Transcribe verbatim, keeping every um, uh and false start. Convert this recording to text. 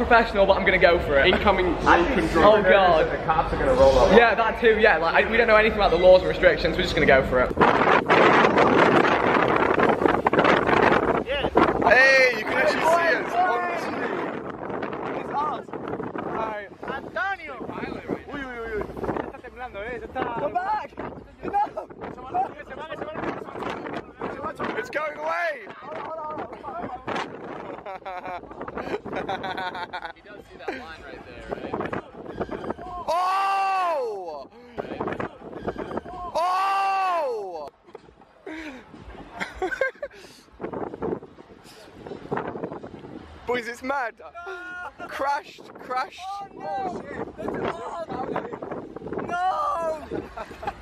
professional, but I'm gonna go for it. Incoming broken drone. Oh god. The cops are gonna roll up. Yeah, that too, yeah. Like, I, we don't know anything about the laws and restrictions, we're just gonna go for it. Yeah. Hey, you can actually see us. It's us. Alright. Antonio. Uy, uy, uy, uy. Ya está temblando, eh. Ya está. Come back! No! It's going away! You don't see that line right there, right? Oh! Oh! Boys, it's mad. Crashed, crashed. Oh no! No!